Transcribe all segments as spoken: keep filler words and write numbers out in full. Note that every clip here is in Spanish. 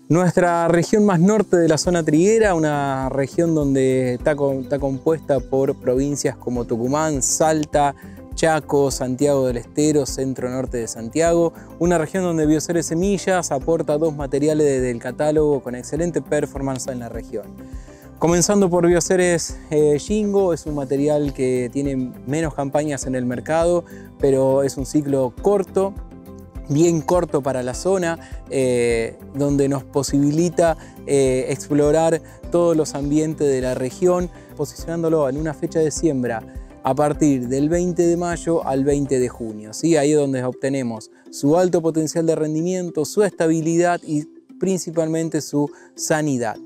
Nuestra región más norte de la zona triguera, una región donde está, con, está compuesta por provincias como Tucumán, Salta, Chaco, Santiago del Estero, centro-norte de Santiago, una región donde Bioceres Semillas aporta dos materiales del catálogo con excelente performance en la región. Comenzando por Bioceres eh, Jingo, es un material que tiene menos campañas en el mercado, pero es un ciclo corto, bien corto para la zona, eh, donde nos posibilita eh, explorar todos los ambientes de la región, posicionándolo en una fecha de siembra a partir del veinte de mayo al veinte de junio. ¿sí? Ahí es donde obtenemos su alto potencial de rendimiento, su estabilidad y principalmente su sanidad.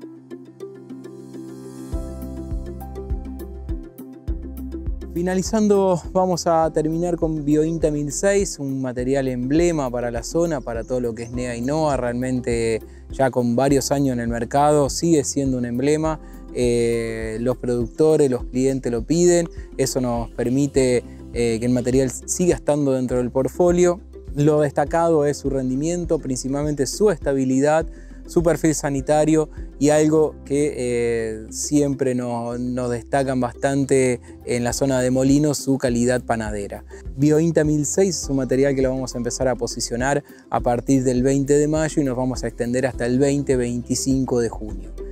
Finalizando, vamos a terminar con Biointa mil seis, un material emblema para la zona, para todo lo que es N E A y N O A. Realmente ya con varios años en el mercado sigue siendo un emblema. Eh, los productores, los clientes lo piden, eso nos permite eh, que el material siga estando dentro del portfolio. Lo destacado es su rendimiento, principalmente su estabilidad, su perfil sanitario y algo que eh, siempre nos, nos destacan bastante en la zona de Molinos, su calidad panadera. Biointa mil seis es un material que lo vamos a empezar a posicionar a partir del veinte de mayo y nos vamos a extender hasta el veinte veinticinco de junio.